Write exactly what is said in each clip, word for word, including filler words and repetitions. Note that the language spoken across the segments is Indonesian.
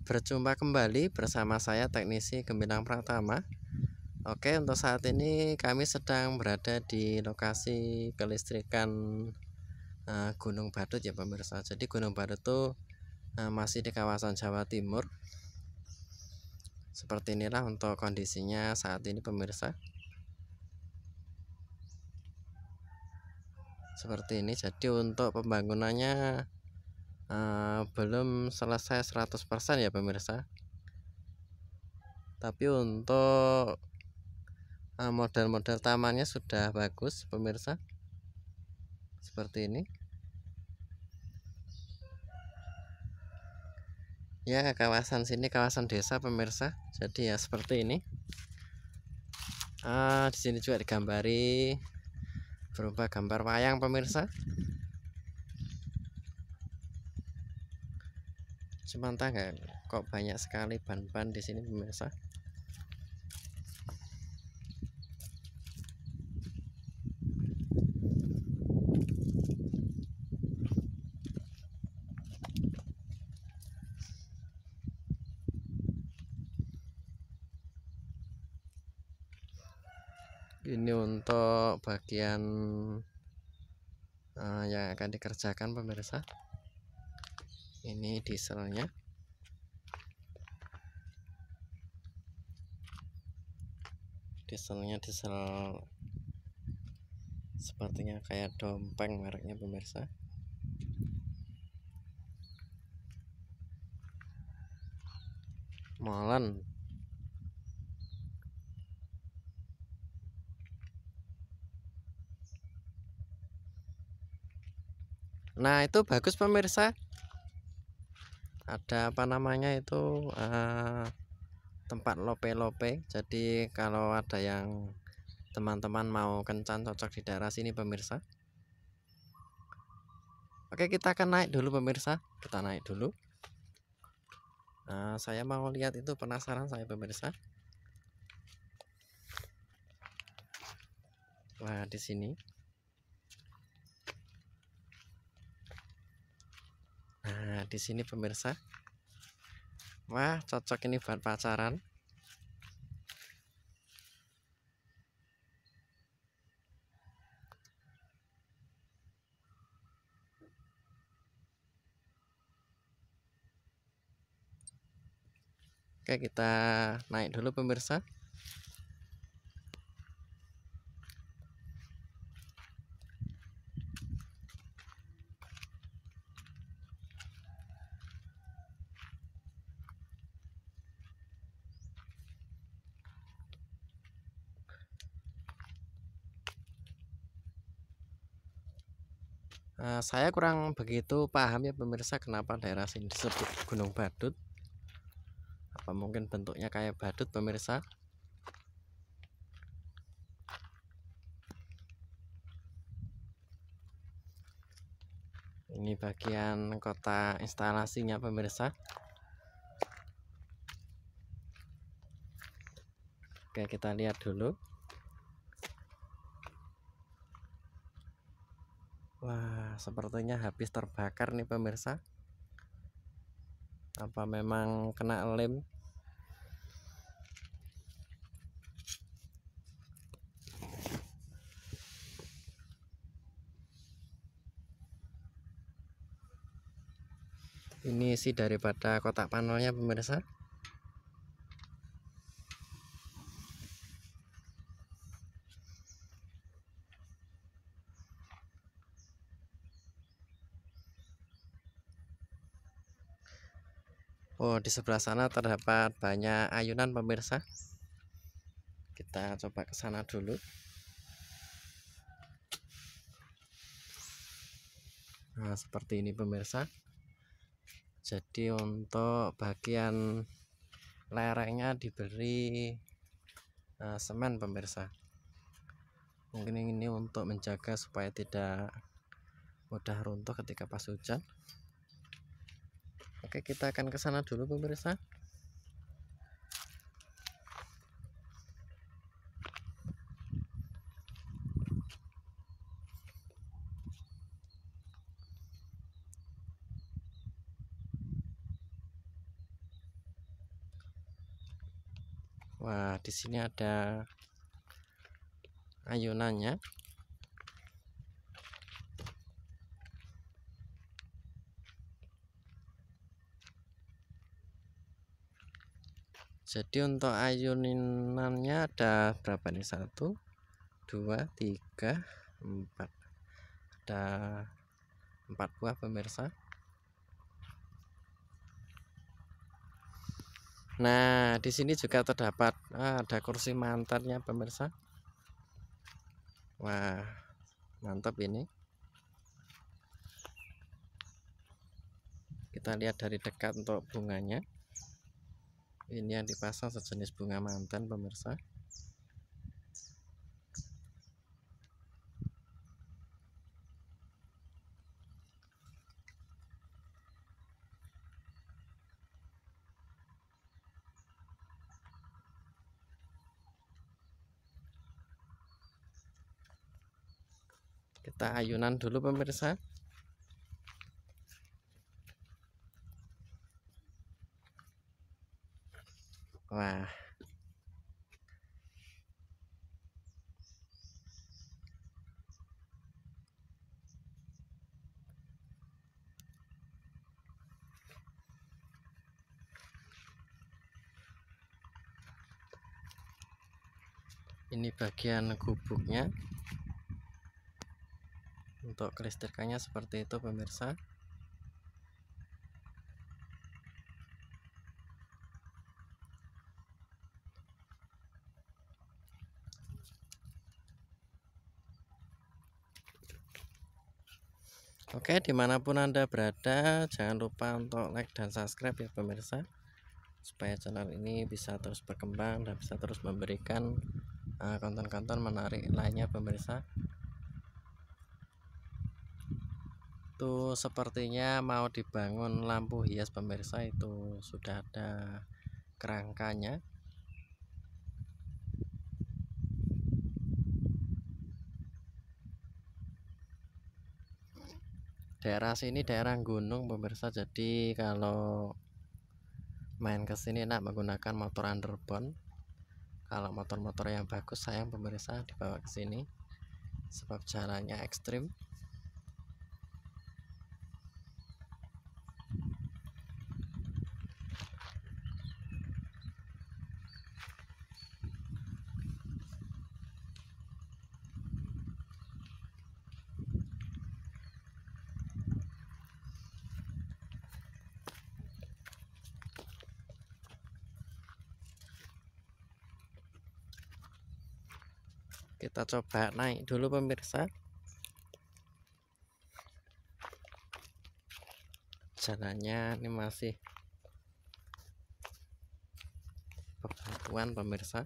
Berjumpa kembali bersama saya teknisi Gemilang Pratama. Oke, untuk saat ini kami sedang berada di lokasi kelistrikan uh, Gunung Badut ya pemirsa. Jadi Gunung Badut itu uh, masih di kawasan Jawa Timur. Seperti inilah untuk kondisinya saat ini pemirsa. Seperti ini. Jadi untuk pembangunannya uh, belum selesai seratus persen ya pemirsa. Tapi untuk model-model tamannya sudah bagus pemirsa, seperti ini ya. Kawasan sini kawasan desa pemirsa, jadi ya seperti ini. Ah, di sini juga digambari berupa gambar wayang pemirsa. Cuman tangga kok banyak sekali ban-ban di sini pemirsa. Ini untuk bagian uh, yang akan dikerjakan pemirsa. Ini dieselnya. Dieselnya diesel sepertinya kayak dompeng mereknya pemirsa. Molen. Nah, itu bagus pemirsa. Ada apa namanya itu uh, tempat lope-lope. Jadi kalau ada yang teman-teman mau kencan cocok di daerah sini pemirsa. Oke, kita akan naik dulu pemirsa. Kita naik dulu. Nah, saya mau lihat itu, penasaran saya pemirsa. Wah, di sini. Nah, di sini pemirsa. Wah, cocok ini buat pacaran. Oke, kita naik dulu pemirsa. Uh, saya kurang begitu paham ya pemirsa, kenapa daerah sini disebut Gunung Badut. Apa mungkin bentuknya kayak badut pemirsa? Ini bagian kota instalasinya pemirsa. Oke, kita lihat dulu. Wah, sepertinya habis terbakar nih pemirsa. Apa memang kena lem? Ini isi daripada kotak panelnya pemirsa. Oh, di sebelah sana terdapat banyak ayunan pemirsa. Kita coba ke sana dulu. Nah, seperti ini pemirsa. Jadi untuk bagian lerengnya diberi uh, semen pemirsa. Mungkin ini untuk menjaga supaya tidak mudah runtuh ketika pas hujan. Oke, kita akan ke sana dulu pemirsa. Wah, di sini ada ayunannya. Jadi untuk ayunannya ada berapa nih? Satu, dua, tiga, empat. Ada empat buah pemirsa. Nah, di sini juga terdapat ah, ada kursi mantarnya pemirsa. Wah, mantap ini. Kita lihat dari dekat untuk bunganya. Ini yang dipasang sejenis bunga mantan pemirsa. Kita ayunan dulu pemirsa. Wah, ini bagian gubuknya. Untuk kelistrikannya seperti itu pemirsa. Oke, dimanapun Anda berada, jangan lupa untuk like dan subscribe ya pemirsa, supaya channel ini bisa terus berkembang dan bisa terus memberikan konten-konten uh, menarik lainnya pemirsa. Itu sepertinya mau dibangun lampu hias pemirsa, itu sudah ada kerangkanya. Daerah sini daerah gunung pemirsa, jadi kalau main ke sini enak menggunakan motor underbone. Kalau motor-motor yang bagus sayang pemirsa dibawa ke sini sebab jalannya ekstrim. Kita coba naik dulu pemirsa. Jalannya ini masih bebatuan pemirsa.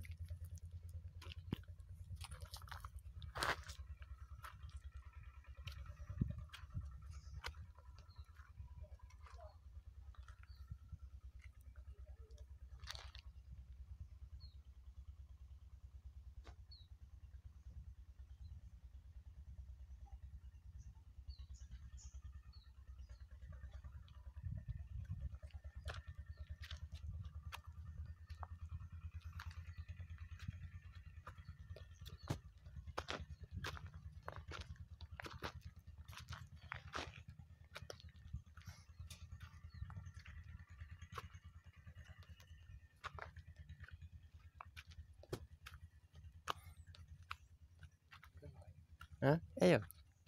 Hah? Ayo.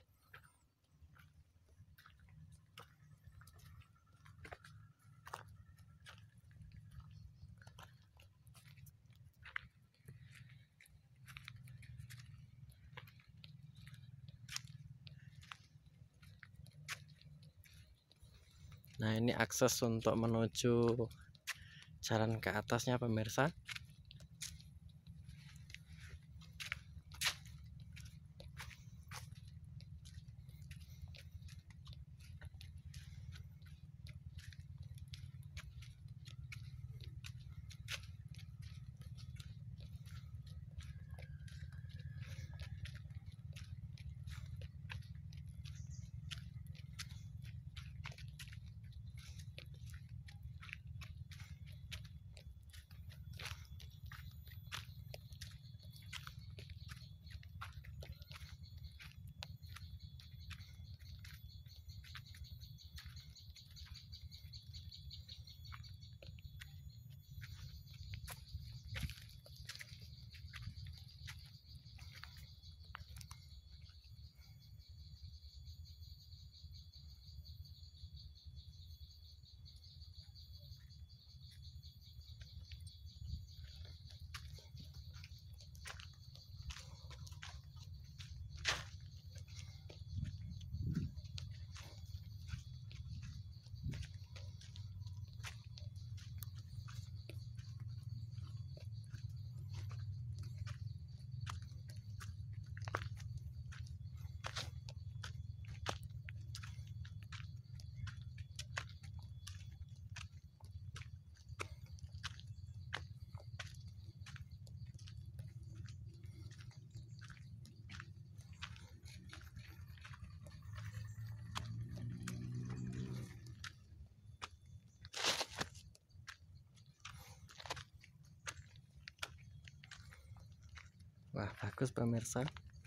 Nah, ini akses untuk menuju jalan ke atasnya pemirsa. Wah, bagus pemirsa.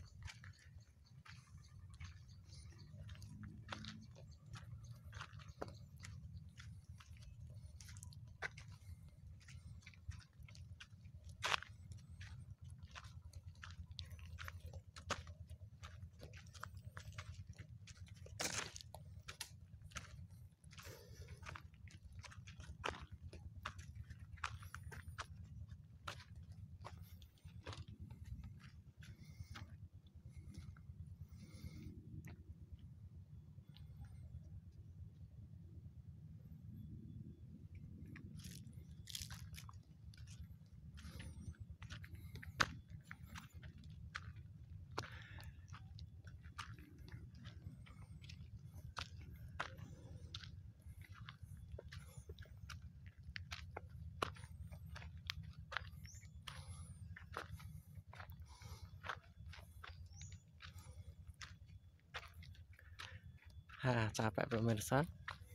Hah, capek pemirsa.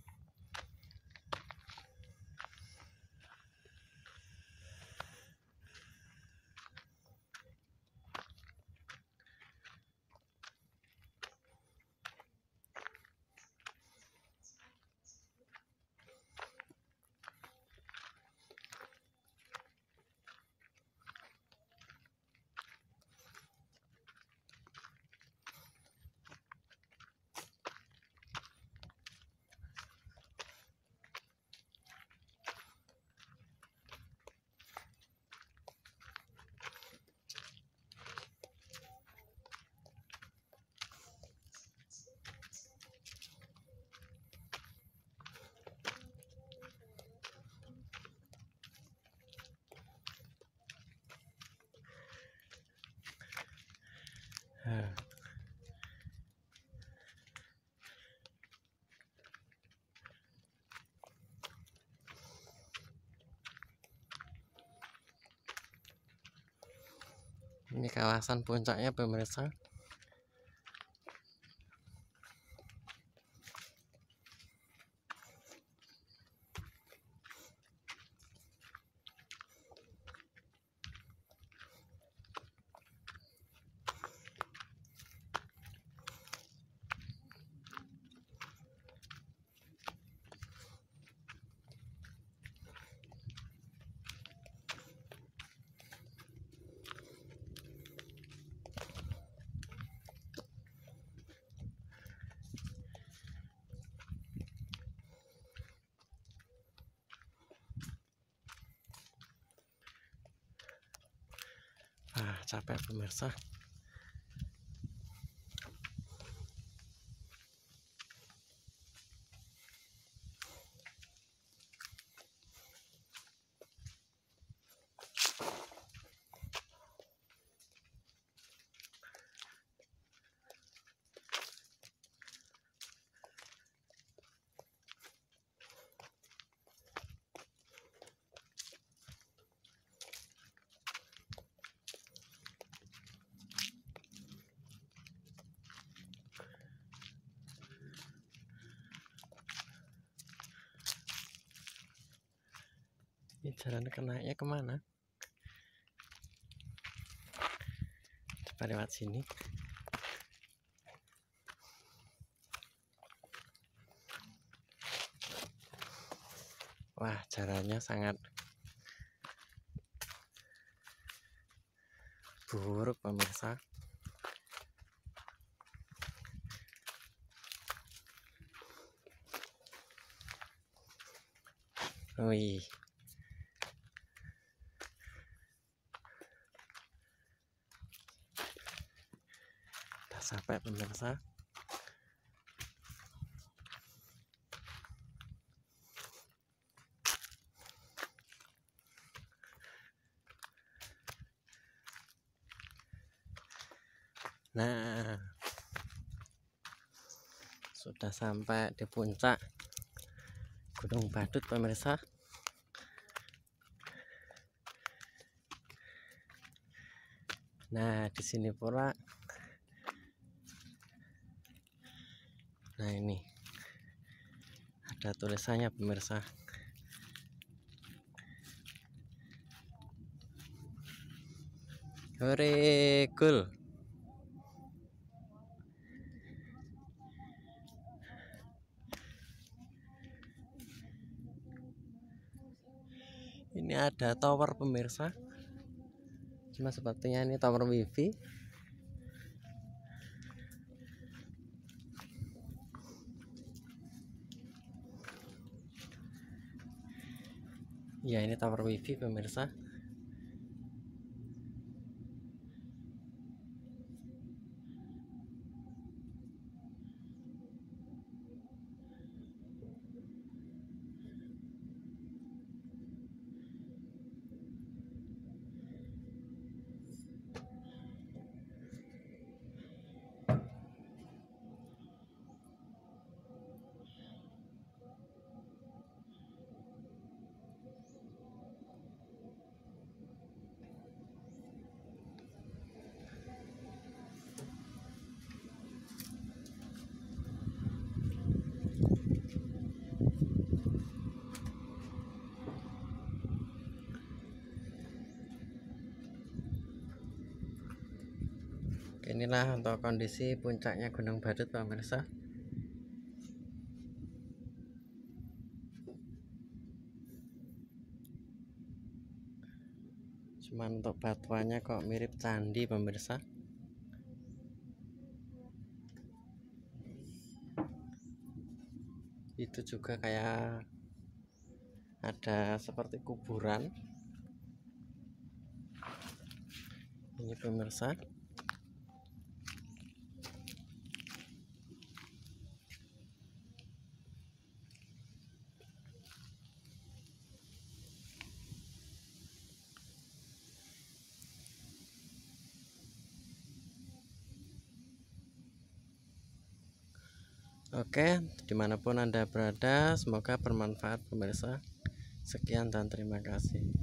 Hah. Ini kawasan puncaknya pemirsa. Ah, capek pemirsa. Ini jalan kenanya kemana? Coba lewat sini. Wah, jalannya sangat buruk pemirsa. Wih. Udah sampai pemirsa. Nah, sudah sampai di puncak Gunung Badut pemirsa. Nah, di sini pula. Nah, ini ada tulisannya pemirsa. Hore, cool. Ini ada tower pemirsa. Cuma sepertinya ini tower wifi. Ya, ini tower wifi pemirsa. Inilah untuk kondisi puncaknya Gunung Badut pemirsa. Cuman untuk batuannya kok mirip candi pemirsa. Itu juga kayak ada seperti kuburan. Ini pemirsa. Oke, dimanapun Anda berada, semoga bermanfaat pemirsa. Sekian dan terima kasih.